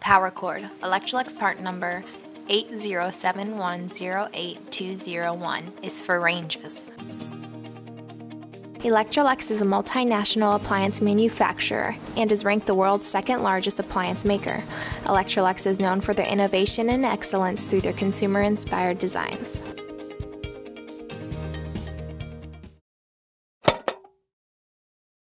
Power cord, Electrolux part number 807108201 is for ranges. Electrolux is a multinational appliance manufacturer and is ranked the world's second largest appliance maker. Electrolux is known for their innovation and excellence through their consumer-inspired designs.